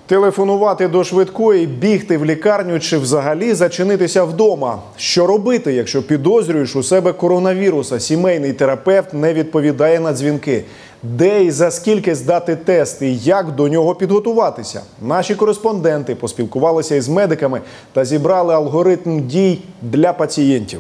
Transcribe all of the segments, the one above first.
Телефонувати до швидкої, бігти в лікарню чи взагалі зачинитися вдома. Що робити, якщо підозрюєш у себе коронавірус, а сімейний терапевт не відповідає на дзвінки? Де і за скільки здати тест і як до нього підготуватися? Наші кореспонденти поспілкувалися із медиками та зібрали алгоритм дій для пацієнтів.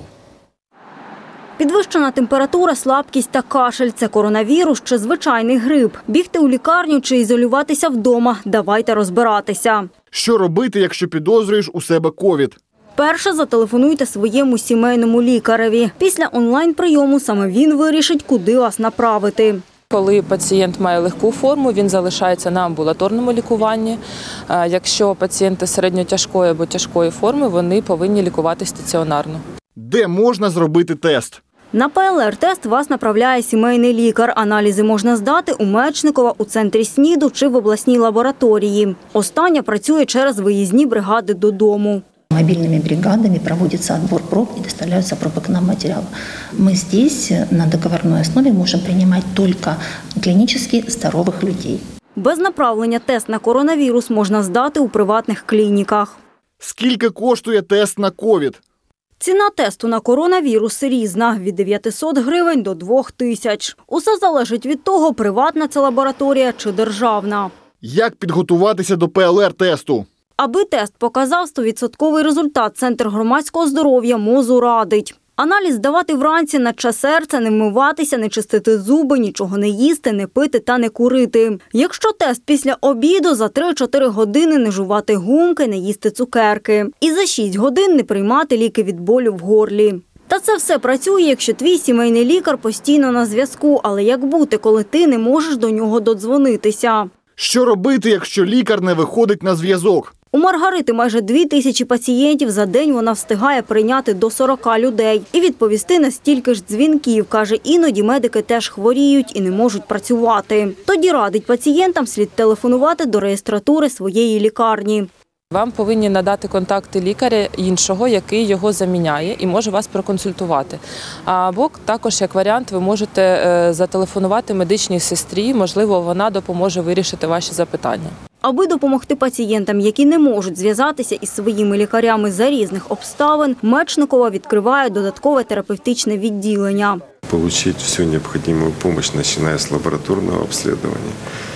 Підвищена температура, слабкість та кашель – це коронавірус чи звичайний грип. Бігти у лікарню чи ізолюватися вдома – давайте розбиратися. Що робити, якщо підозрюєш у себе ковід? Перше, зателефонуйте своєму сімейному лікареві. Після онлайн-прийому саме він вирішить, куди вас направити. Коли пацієнт має легку форму, він залишається на амбулаторному лікуванні. Якщо пацієнти середньотяжкої або тяжкої форми, вони повинні лікуватися стаціонарно. Де можна зробити тест? На ПЛР-тест вас направляє сімейний лікар. Аналізи можна здати у Мечникова, у центрі СНІДу чи в обласній лабораторії. Остання працює через виїзні бригади додому. Мобильными бригадами проводится отбор проб и доставляются пробы к нам материалы. Мы здесь на договорной основе можем принимать только клинически здоровых людей. Без направлення тест на коронавірус можна здати у приватних клініках. Скільки коштує тест на ковід? Ціна тесту на коронавірус різна – від 900 гривень до 2000. Усе залежить від того, приватна це лабораторія чи державна. Як підготуватися до ПЛР-тесту? Аби тест показав 100% результат, Центр громадського здоров'я МОЗу радить. Аналіз здавати вранці на час серця, не вмиватися, не чистити зуби, нічого не їсти, не пити та не курити. Якщо тест після обіду, за 3-4 години не жувати гумки, не їсти цукерки. І за 6 годин не приймати ліки від болю в горлі. Та це все працює, якщо твій сімейний лікар постійно на зв'язку. Але як бути, коли ти не можеш до нього додзвонитися? Що робити, якщо лікар не виходить на зв'язок? У Маргарити майже 2000 пацієнтів. За день вона встигає прийняти до 40 людей. І відповісти на стільки ж дзвінків. Каже, іноді медики теж хворіють і не можуть працювати. Тоді радить пацієнтам слід телефонувати до реєстратури своєї лікарні. Вам повинні надати контакти лікаря іншого, який його заміняє і може вас проконсультувати. Або також, як варіант, ви можете зателефонувати медичній сестрі, можливо, вона допоможе вирішити ваші запитання. Аби допомогти пацієнтам, які не можуть зв'язатися із своїми лікарями за різних обставин, Мечникова відкриває додаткове терапевтичне відділення. Отримати всю необхідну допомогу, починаючи з лабораторного обстеження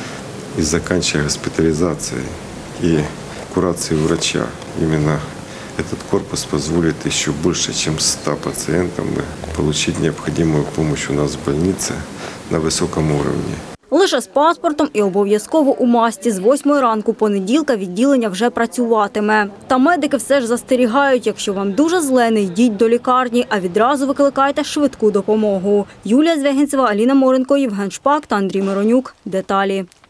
і закінчуючи госпіталізацією і курацией врача. Именно этот корпус позволит еще больше, чем 100 пациентам получить необходимую помощь у нас в больнице на высоком уровне. Лише з паспортом і обов'язково у масці. З 8 ранку понеділка відділення вже працюватиме. Та медики все ж застерігають, якщо вам дуже зле, не йдіть до лікарні, а відразу викликайте швидку допомогу. Юлія Звягінцева, Аліна Моренко, Євген Шпак та Андрій Миронюк. Деталі.